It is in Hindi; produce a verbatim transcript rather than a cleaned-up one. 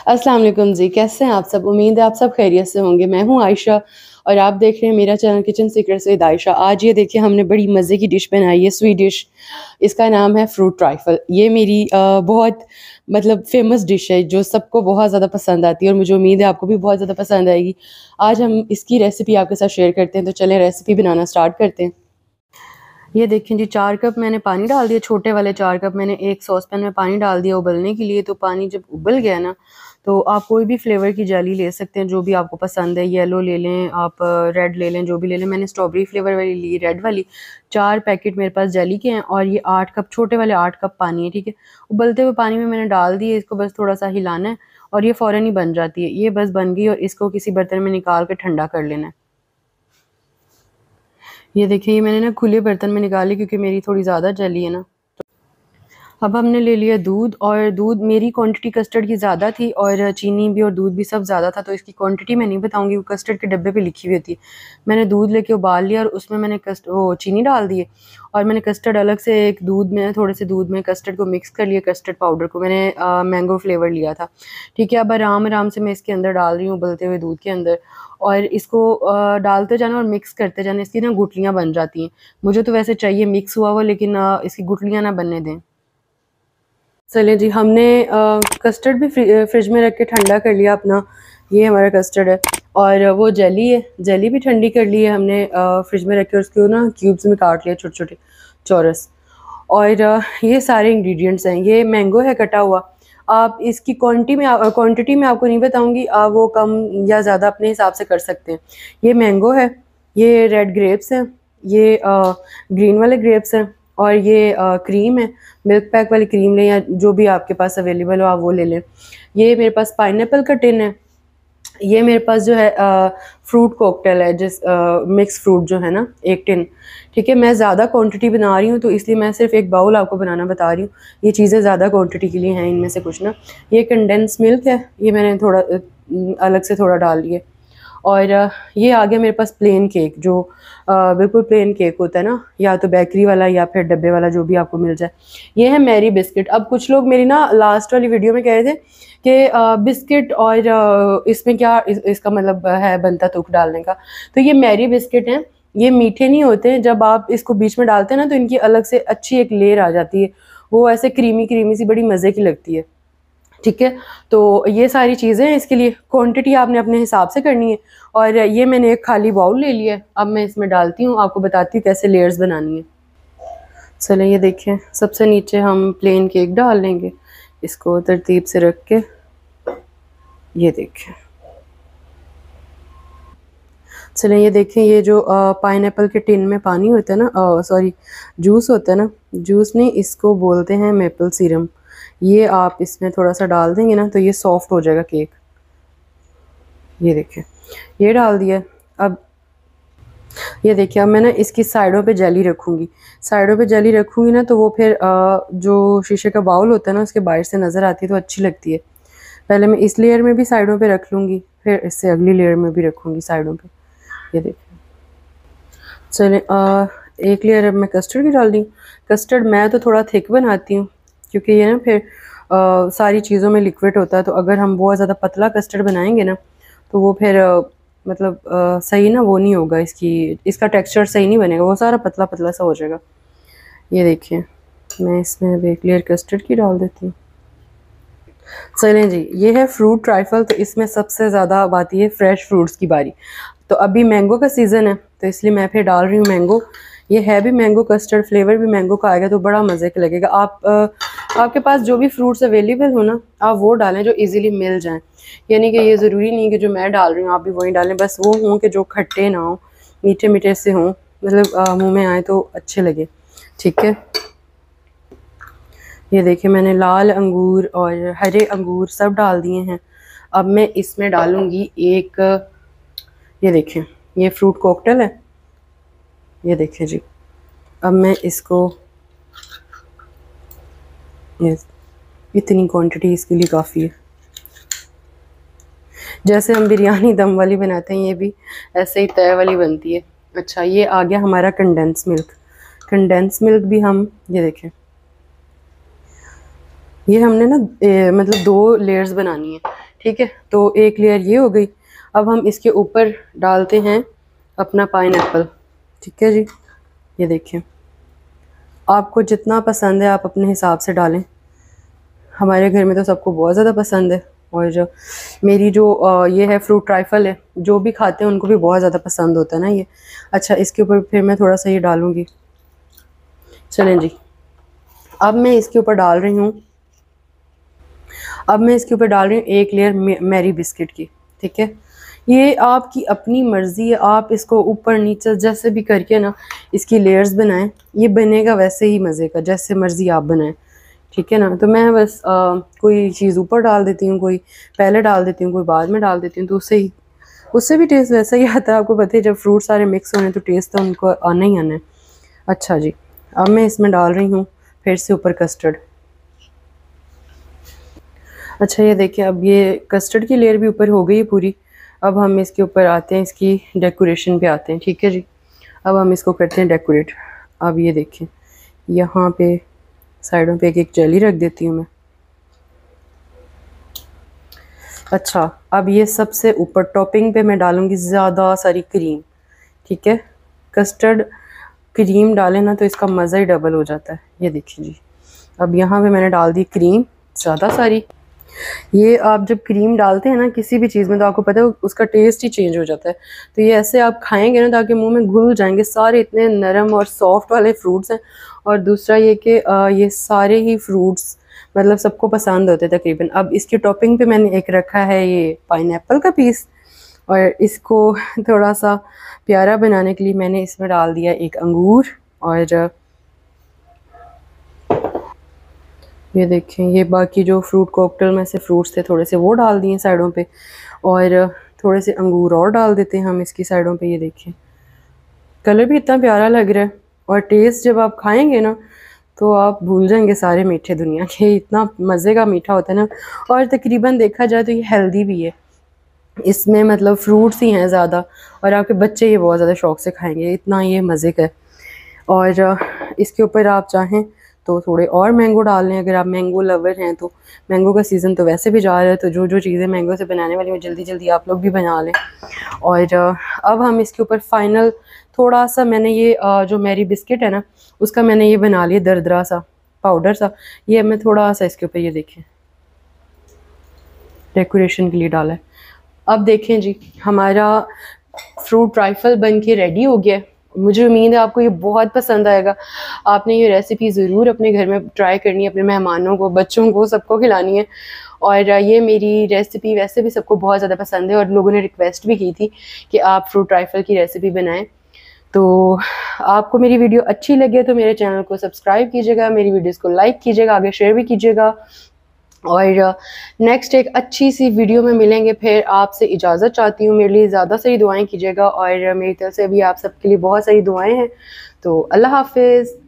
अस्सलाम वालेकुम जी, कैसे हैं आप सब? उम्मीद है आप सब खैरियत से होंगे। मैं हूँ आयशा और आप देख रहे हैं मेरा channel Kitchen Secrets with Ayesha. आज ये देखिए हमने बड़ी मज़े की डिश बनाई है, स्वीट डिश। इसका नाम है फ्रूट ट्राइफल। ये मेरी अ, बहुत मतलब फ़ेमस डिश है जो सबको बहुत ज़्यादा पसंद आती है और मुझे उम्मीद है आपको भी बहुत ज़्यादा पसंद आएगी। आज हम इसकी रेसिपी आपके साथ शेयर करते हैं, तो चलें रेसिपी बनाना स्टार्ट करते हैं। ये देखें जी, चार कप मैंने पानी डाल दिया, छोटे वाले चार कप मैंने एक सॉस पैन में पानी डाल दिया उबलने के लिए। तो पानी जब उबल गया ना, तो आप कोई भी फ्लेवर की जेली ले सकते हैं जो भी आपको पसंद है। येलो ले लें, आप रेड ले लें, जो भी ले लें। मैंने स्ट्रॉबेरी फ्लेवर वाली ली, रेड वाली। चार पैकेट मेरे पास जेली के हैं और ये आठ कप, छोटे वाले आठ कप पानी है, ठीक है। उबलते हुए पानी में मैंने डाल दिए, इसको बस थोड़ा सा हिलाना है और ये फ़ौरन ही बन जाती है। ये बस बन गई और इसको किसी बर्तन में निकाल कर ठंडा कर लेना है। ये देखिए, ये मैंने ना खुले बर्तन में निकाली क्योंकि मेरी थोड़ी ज़्यादा जली है ना। अब हमने ले लिया दूध, और दूध मेरी क्वांटिटी कस्टर्ड की ज़्यादा थी और चीनी भी और दूध भी सब ज़्यादा था, तो इसकी क्वांटिटी मैं नहीं बताऊंगी, वो कस्टर्ड के डब्बे पे लिखी हुई होती है। मैंने दूध लेके उबाल लिया और उसमें मैंने कस्ट वो चीनी डाल दिए और मैंने कस्टर्ड अलग से एक दूध में, थोड़े से दूध में कस्टर्ड को मिक्स कर लिया। कस्टर्ड पाउडर को मैंने आ, मैंगो फ्लेवर लिया था, ठीक है। अब आराम आराम से मैं इसके अंदर डाल रही हूँ उबलते हुए दूध के अंदर, और इसको आ, डालते जाना और मिक्स करते जाना। इसकी ना गुठलियाँ बन जाती हैं। मुझे तो वैसे चाहिए मिक्स हुआ हुआ, लेकिन आ, इसकी गुठलियाँ ना बनने दें। चलिए जी, हमने कस्टर्ड भी फ्रिज में रख के ठंडा कर लिया अपना। ये हमारा कस्टर्ड है और वो जेली है, जेली भी ठंडी कर ली है हमने फ्रिज में रख के। उसको ना क्यूब्स में काट लिया, छोटे छोटे चौरस। और आ, ये सारे इंग्रेडिएंट्स हैं। ये मैंगो है कटा हुआ। आप इसकी क्वांटिटी में क्वांटिटी में आपको नहीं बताऊंगी, आप वो कम या ज़्यादा अपने हिसाब से कर सकते हैं। ये मैंगो है, ये रेड ग्रेप्स हैं, ये आ, ग्रीन वाले ग्रेप्स हैं, और ये आ, क्रीम है। मिल्क पैक वाली क्रीम लें या जो भी आपके पास अवेलेबल हो आप वो ले लें। ये मेरे पास पाइनएप्पल का टिन है। ये मेरे पास जो है आ, फ्रूट कॉकटेल है, जिस मिक्स फ्रूट जो है ना, एक टिन, ठीक है। मैं ज़्यादा क्वांटिटी बना रही हूँ तो इसलिए मैं सिर्फ एक बाउल आपको बनाना बता रही हूँ। ये चीज़ें ज़्यादा क्वांटिटी के लिए हैं इनमें से कुछ ना। ये कंडेंस मिल्क है, ये मैंने थोड़ा अलग से थोड़ा डाल लिया। और ये आ गया मेरे पास प्लेन केक, जो आ, बिल्कुल प्लेन केक होता है ना, या तो बेकरी वाला या फिर डब्बे वाला, जो भी आपको मिल जाए। ये है मैरी बिस्किट। अब कुछ लोग मेरी ना लास्ट वाली वीडियो में कह रहे थे कि बिस्किट और आ, इसमें क्या इस, इसका मतलब है बनता तुक डालने का। तो ये मैरी बिस्किट हैं, ये मीठे नहीं होते। जब आप इसको बीच में डालते हैं ना, तो इनकी अलग से अच्छी एक लेयर आ जाती है, वो ऐसे क्रीमी क्रीमी सी बड़ी मज़े की लगती है, ठीक है। तो ये सारी चीज़ें हैं। इसके लिए क्वांटिटी आपने अपने हिसाब से करनी है। और ये मैंने एक खाली बाउल ले लिया है, अब मैं इसमें डालती हूँ, आपको बताती हूँ कैसे लेयर्स बनानी है। चलें, ये देखें, सबसे नीचे हम प्लेन केक डाल लेंगे, इसको तरतीब से रख के। ये देखें, चलें, ये देखें, ये जो पाइनएप्पल के टिन में पानी होता है ना, सॉरी जूस होता है ना, जूस नहीं, इसको बोलते हैं मेपल सीरम। ये आप इसमें थोड़ा सा डाल देंगे ना तो ये सॉफ्ट हो जाएगा केक। ये देखिए, ये डाल दिया। अब ये देखिए, अब मैं ना इसकी साइडों पे जेली रखूँगी। साइडों पे जेली रखूँगी ना तो वो फिर आ, जो शीशे का बाउल होता है ना, उसके बाहर से नज़र आती है तो अच्छी लगती है। पहले मैं इस लेयर में भी साइडों पे रख लूँगी, फिर इससे अगली लेयर में भी रखूँगी साइडों पे। ये देखिए, चलें, एक लेयर अब मैं कस्टर्ड की डाल दी। कस्टर्ड मैं तो थोड़ा थिक बनाती हूँ क्योंकि ये ना फिर आ, सारी चीज़ों में लिक्विड होता है। तो अगर हम बहुत ज़्यादा पतला कस्टर्ड बनाएंगे ना तो वो फिर आ, मतलब आ, सही ना वो नहीं होगा, इसकी इसका टेक्सचर सही नहीं बनेगा, वो सारा पतला पतला सा हो जाएगा। ये देखिए, मैं इसमें अब एक लेयर कस्टर्ड की डाल देती हूँ। चलें जी, ये है फ्रूट ट्राइफल। तो इसमें सबसे ज़्यादा अब आती है फ्रेश फ्रूट्स की बारी। तो अभी मैंगो का सीज़न है तो इसलिए मैं फिर डाल रही हूँ मैंगो। ये है भी मैंगो कस्टर्ड, फ्लेवर भी मैंगो का आएगा तो बड़ा मज़े का लगेगा। आप आ, आपके पास जो भी फ्रूट्स अवेलेबल हो ना, आप वो डालें जो इजीली मिल जाएं। यानी कि ये ज़रूरी नहीं कि जो मैं डाल रही हूँ आप भी वही डालें, बस वो हों कि जो खट्टे ना हो, मीठे मीठे से हों, मतलब मुँह में आए तो अच्छे लगे, ठीक है। ये देखिए, मैंने लाल अंगूर और हरे अंगूर सब डाल दिए हैं। अब मैं इसमें डालूँगी एक, ये देखें, ये फ्रूट कॉकटेल है। ये देखें जी, अब मैं इसको, ये इतनी क्वांटिटी इसके लिए काफ़ी है। जैसे हम बिरयानी दम वाली बनाते हैं, ये भी ऐसे ही तय वाली बनती है। अच्छा, ये आ गया हमारा कंडेंस मिल्क। कंडेंस मिल्क भी हम, ये देखें, ये हमने ना ए, मतलब दो लेयर्स बनानी है, ठीक है, तो एक लेयर ये हो गई। अब हम इसके ऊपर डालते हैं अपना पाइनएप्पल। ठीक है जी, ये देखिए, आपको जितना पसंद है आप अपने हिसाब से डालें। हमारे घर में तो सबको बहुत ज़्यादा पसंद है, और जो मेरी जो ये है फ्रूट ट्राइफल है, जो भी खाते हैं उनको भी बहुत ज़्यादा पसंद होता है ना ये। अच्छा, इसके ऊपर फिर मैं थोड़ा सा ये डालूँगी। चलें जी, अब मैं इसके ऊपर डाल रही हूँ अब मैं इसके ऊपर डाल रही हूँ एक लेयर मैरी बिस्किट की। ठीक है, ये आपकी अपनी मर्ज़ी है, आप इसको ऊपर नीचे जैसे भी करके ना इसकी लेयर्स बनाएं, ये बनेगा वैसे ही मज़े का, जैसे मर्ज़ी आप बनाएं। ठीक है ना, तो मैं बस आ, कोई चीज़ ऊपर डाल देती हूँ, कोई पहले डाल देती हूँ, कोई बाद में डाल देती हूँ, तो उससे ही उससे भी टेस्ट वैसा ही आता है। आपको पता है जब फ्रूट सारे मिक्स होने तो टेस्ट तो उनको आना ही आना है। अच्छा जी, अब मैं इसमें डाल रही हूँ फिर से ऊपर कस्टर्ड। अच्छा, ये देखिए, अब ये कस्टर्ड की लेयर भी ऊपर हो गई है पूरी। अब हम इसके ऊपर आते हैं, इसकी डेकोरेशन पे आते हैं। ठीक है जी, अब हम इसको करते हैं डेकोरेट। अब ये देखें, यहाँ पे साइडों पे एक एक जेली रख देती हूँ मैं। अच्छा, अब ये सबसे ऊपर टॉपिंग पे मैं डालूँगी ज़्यादा सारी क्रीम। ठीक है, कस्टर्ड क्रीम डालें ना तो इसका मज़ा ही डबल हो जाता है। ये देखिए जी, अब यहाँ पे मैंने डाल दी क्रीम ज़्यादा सारी। ये आप जब क्रीम डालते हैं ना किसी भी चीज़ में तो आपको पता है उसका टेस्ट ही चेंज हो जाता है। तो ये ऐसे आप खाएंगे ना ताकि मुंह में घुल जाएंगे सारे, इतने नरम और सॉफ्ट वाले फ्रूट्स हैं। और दूसरा ये कि ये सारे ही फ्रूट्स मतलब सबको पसंद होते हैं तकरीबन। अब इसकी टॉपिंग पे मैंने एक रखा है ये पाइनएप्पल का पीस, और इसको थोड़ा सा प्यारा बनाने के लिए मैंने इसमें डाल दिया एक अंगूर। और ये देखें, ये बाकी जो फ्रूट कॉकटेल में से फ्रूट्स थे थोड़े से वो डाल दिए साइडों पे, और थोड़े से अंगूर और डाल देते हैं हम इसकी साइडों पे। ये देखें, कलर भी इतना प्यारा लग रहा है, और टेस्ट जब आप खाएंगे ना तो आप भूल जाएंगे सारे मीठे दुनिया के, इतना मज़े का मीठा होता है ना। और तकरीबन देखा जाए तो ये हेल्दी भी है, इसमें मतलब फ्रूट्स ही हैं ज़्यादा, और आपके बच्चे ये बहुत ज़्यादा शौक़ से खाएंगे, इतना ये मज़े का है। और इसके ऊपर आप चाहें तो थोड़े और मैंगो डाल लें, अगर आप मैंगो लवर हैं तो। मैंगो का सीज़न तो वैसे भी जा रहा है, तो जो जो चीज़ें मैंगो से बनाने वाली हैं जल्दी जल्दी आप लोग भी बना लें। और अब हम इसके ऊपर फाइनल थोड़ा सा, मैंने ये जो मैरी बिस्किट है ना उसका मैंने ये बना लिया दरदरा सा पाउडर सा, ये मैं थोड़ा सा इसके ऊपर ये देखें डेकोरेशन के लिए डाला है। अब देखें जी, हमारा फ्रूट ट्राइफल बन के रेडी हो गया है। मुझे उम्मीद है आपको ये बहुत पसंद आएगा। आपने ये रेसिपी ज़रूर अपने घर में ट्राई करनी है, अपने मेहमानों को, बच्चों को, सबको खिलानी है। और ये मेरी रेसिपी वैसे भी सबको बहुत ज़्यादा पसंद है, और लोगों ने रिक्वेस्ट भी की थी कि आप फ्रूट ट्राइफल की रेसिपी बनाएं। तो आपको मेरी वीडियो अच्छी लगे तो मेरे चैनल को सब्सक्राइब कीजिएगा, मेरी वीडियोज़ को लाइक कीजिएगा, आगे शेयर भी कीजिएगा। और नेक्स्ट एक अच्छी सी वीडियो में मिलेंगे। फिर आपसे इजाज़त चाहती हूँ, मेरे लिए ज़्यादा सारी दुआएं कीजिएगा, और मेरी तरफ से भी आप सबके लिए बहुत सारी दुआएं हैं। तो अल्लाह हाफिज़।